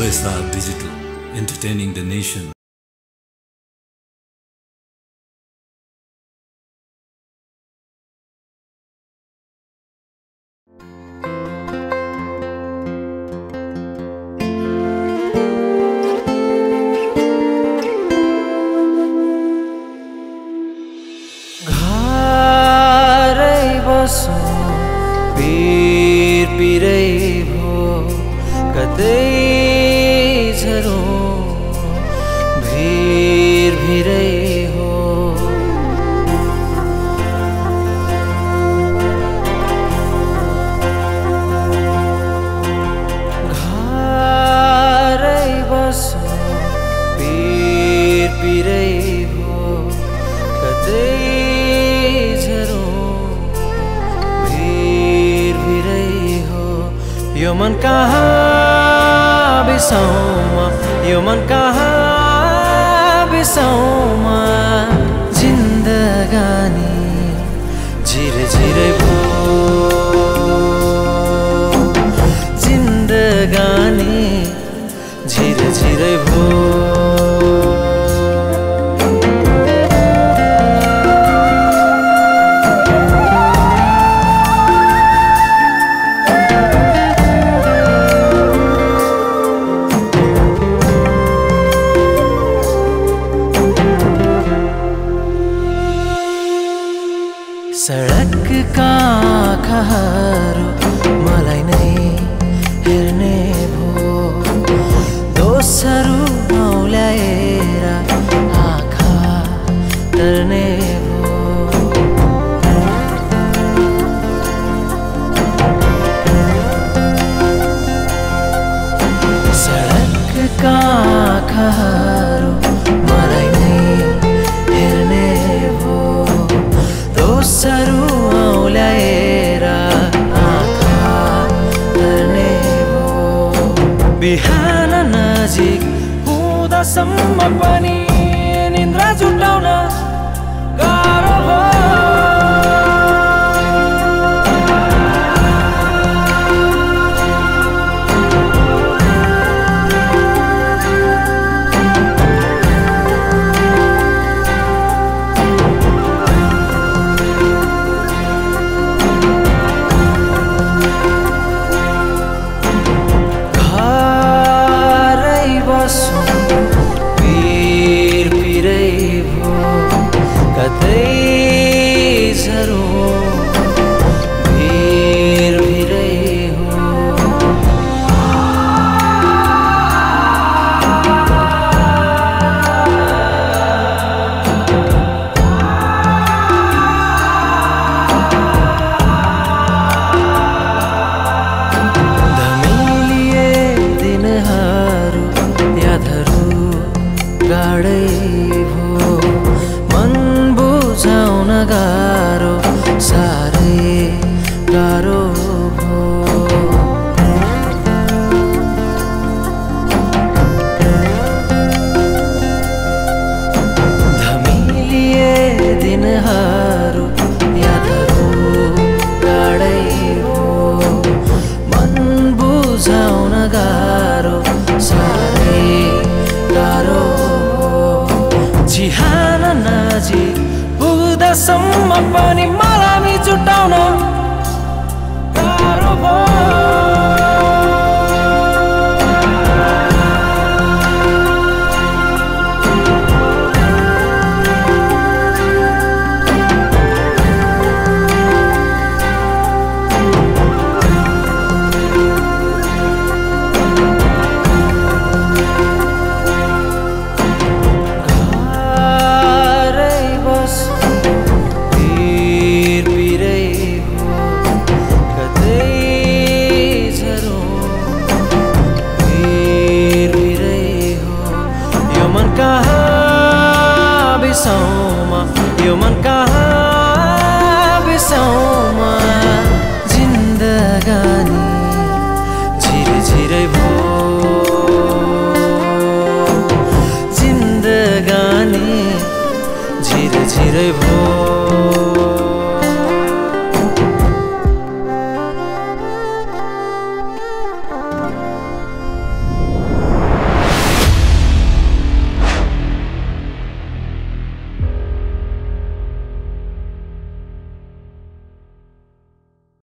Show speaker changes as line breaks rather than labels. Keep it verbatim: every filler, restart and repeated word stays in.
O S R Digital, entertaining the nation.
पीर पीरै भो कतै झरौँ भिर भिरै हो घरै बसौँ पीर पीरै भो कतै यो मन कहाँ बिसाऊँ यो मन कहाँ बिसाऊँ जिन्दगानी झिरे झिरे भो जिन्दगानी झिरे झिरे भो सडक का आँखाहरू मलाई नै हेर्ने भो दोस्रो औल्याएर आँखा तर्ने भो सडक का आँखाहरू मलाई नै हेर्ने भो दोस्रो औल्याएर आँखा तर्ने भो बिहान नजिक हुँदासम्म पनि निन्द्रा जुटाउन गाह्रो भो पीर पीरै भो कतै झरौँ भिर भिरै हो धमिलिए दिनहरू यादहरू गाडै भो मन बुझाउन गाह्रो साह्रै गाह्रो भो धमिलिए दिनहरू यादहरू गाडै भो मन बुझाउन गाह्रो साह्रै गाह्रो चिहान नजिक पुग्दासम्म पनि मलाई जुटाउन गाह्रो भो कहाँ बिसाऊँ यो मन